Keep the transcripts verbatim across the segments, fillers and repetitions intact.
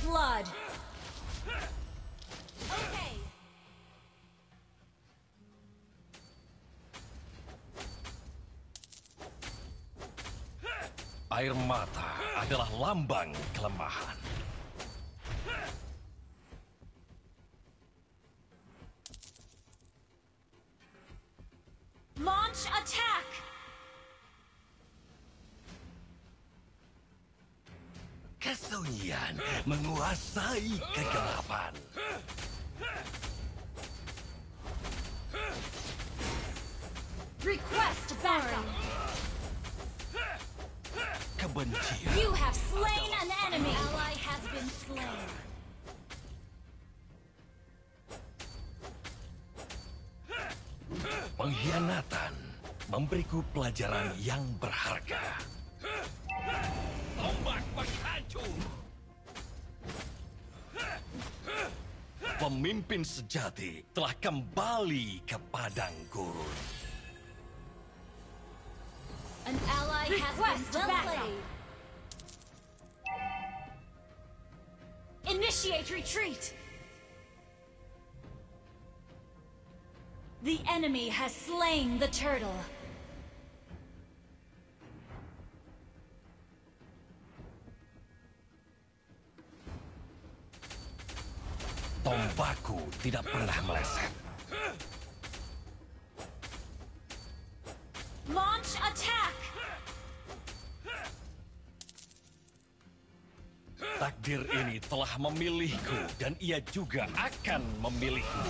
blood. Okay. Air mata adalah lambang kelemahan. Launch attack! Kesunyian menguasai kegelapan. Request backup! Kebencian. You have slain an enemy! Ally has been slain. Pengkhianatan memberiku pelajaran yang berharga. Tombak penghancur. Pemimpin sejati telah kembali ke padang gurun. An ally has been slain. Initiate retreat! The enemy has slain the turtle. Tombakku tidak pernah meleset. Launch attack! Takdir ini telah memilihku dan ia juga akan memilihmu.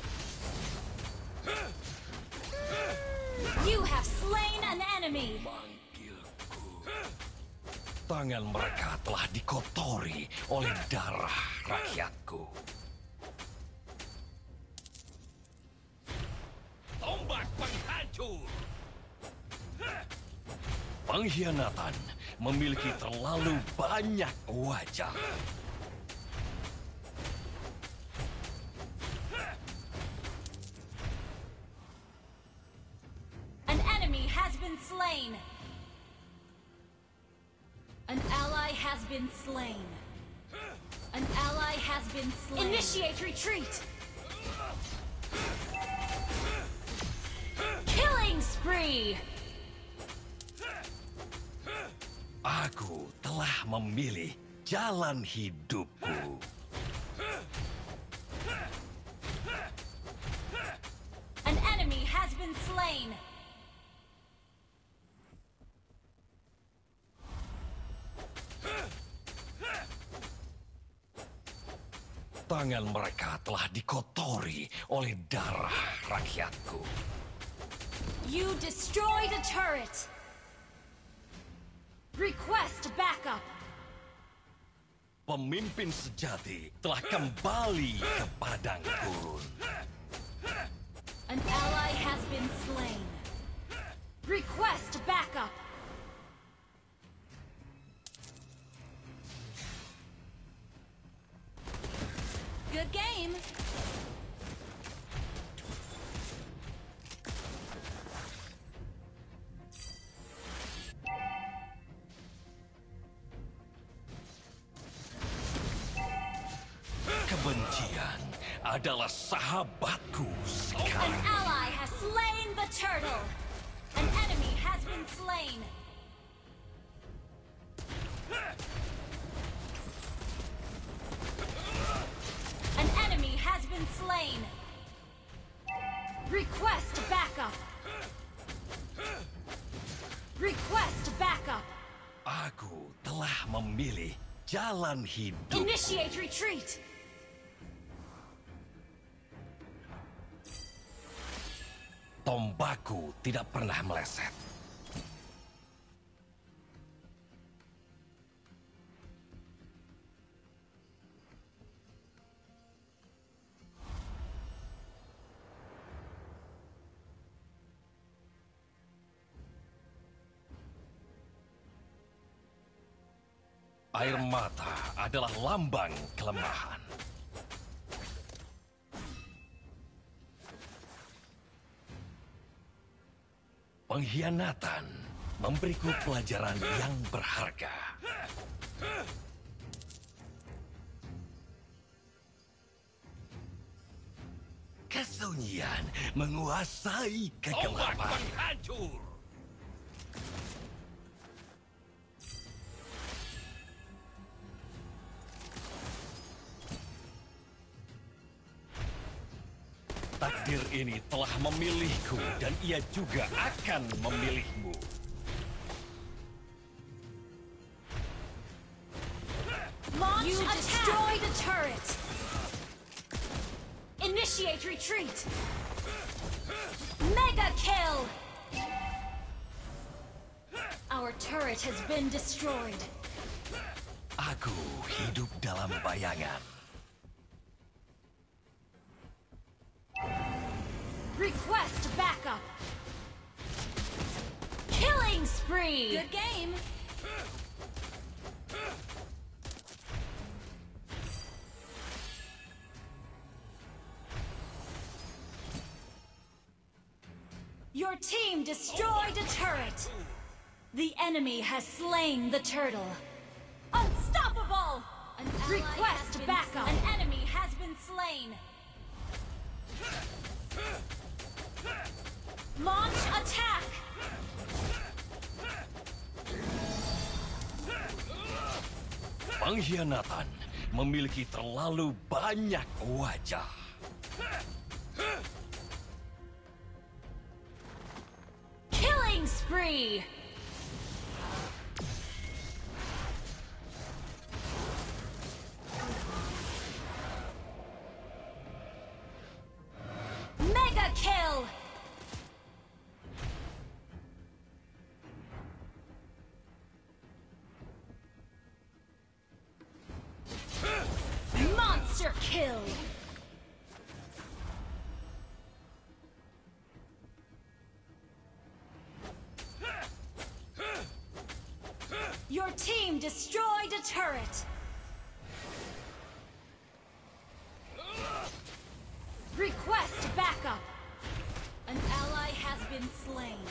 You have slain an enemy! Tangan mereka telah dikotori oleh darah rakyatku. Tombak penghancur. Pengkhianatan memiliki terlalu banyak wajah. An enemy has been slain! An ally has been slain. An ally has been slain. Initiate retreat! Killing spree! Aku telah memilih jalan hidupku. An enemy has been slain. Tangan mereka telah dikotori oleh darah rakyatku. You destroyed a turret. Request backup. Pemimpin sejati telah kembali ke padang gurun. An ally has been slain. Request backup. Good game. Kebencian adalah sahabatku An sekarang. ally has slain the turtle. An enemy has been slain. An enemy has been slain. Request backup. Request backup. Aku telah memilih jalan hidup. Initiate retreat. Tombakku tidak pernah meleset. Air mata adalah lambang kelemahan. Pengkhianatan memberiku pelajaran yang berharga. Kesunyian menguasai kegelapan. Tombak penghancur. Takdir ini telah memilihku dan ia juga akan memilihmu. Launch you destroy the turret. Initiate retreat. Mega kill. Our turret has been destroyed. Aku hidup dalam bayangan. Request backup. Killing spree. Good game. Your team destroyed a turret. The enemy has slain the turtle. Unstoppable. An Request backup. An enemy has been slain. Launch attack! Pengkhianatan memiliki terlalu banyak wajah. Killing spree! Mega kill! Monster kill! Your team destroyed a turret! Request backup! An ally has been slain.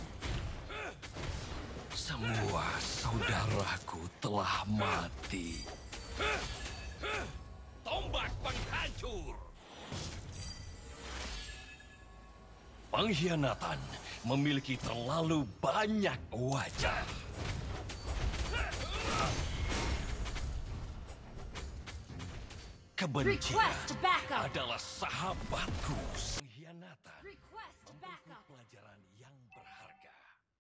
Semua saudaraku telah mati. Tombak penghancur! Pengkhianatan memiliki terlalu banyak wajah. Kebencian adalah sahabatku. Pengkhianatan memberiku pelajaran yang berharga.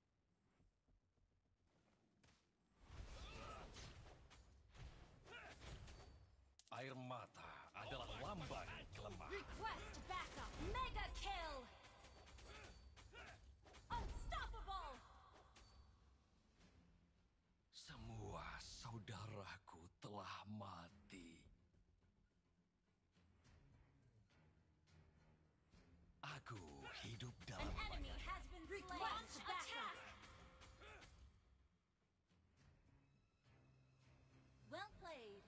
Air mata adalah lambang kelemahan. Request backup. Mega kill. Unstoppable. Semua saudaraku telah mati. Aku hidup dalam An enemy has been slain. Request backup. Well played.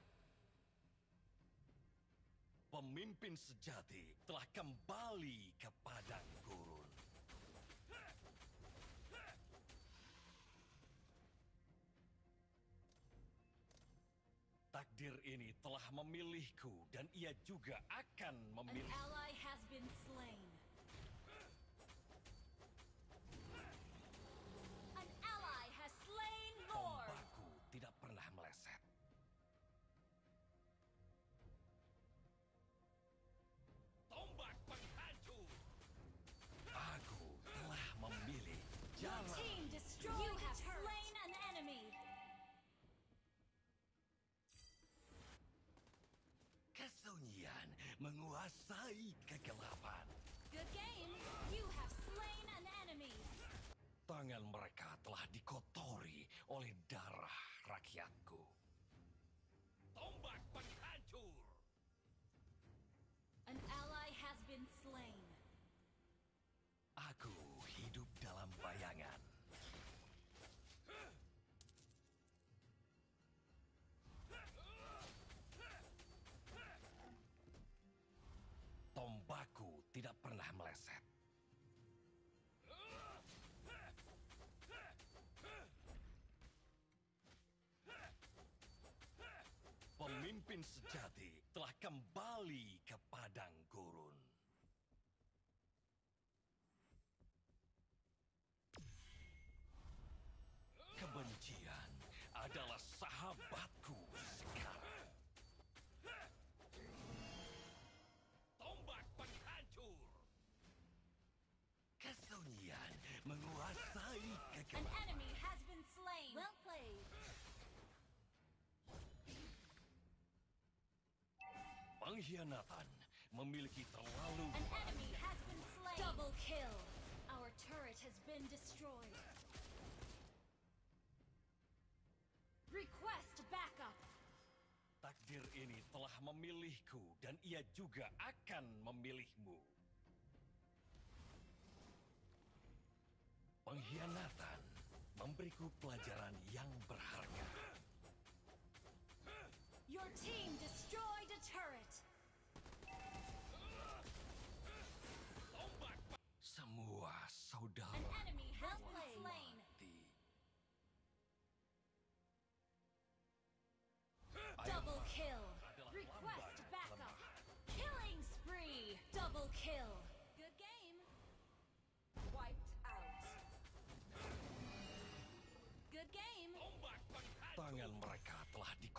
Pemimpin sejati telah kembali ke padang gurun. Takdir ini telah memilihku dan ia juga akan memilih. An ally has been slain. An ally has slain Lord. Tombakku tidak pernah meleset. Tombak penghancur. Aku telah memilih Your jalan. team destroyed. You have slain an enemy. Kesunyian menguasai kegelapan. Good game. You have slain an enemy. Tangan mereka telah dikotori oleh darah rakyatku. Tombak penghancur. An ally has been slain. Aku hidup dalam bayangan. Tombakku tidak pernah meleset. Pemimpin sejati telah kembali ke padang gurun. Pengkhianatan memiliki terlalu An enemy has been slain. Double kill. Our turret has been destroyed. Request backup. Takdir ini telah memilihku dan ia juga akan memilihmu. Pengkhianatan memberiku pelajaran yang berharga. Your team destroyed a turret. Semua saudara An enemy has been slain. mati. Double kill. Adalah Request lambang backup. kelemahan. Killing spree. Double kill. Good game. Wiped out. Good game. Tangan mereka telah di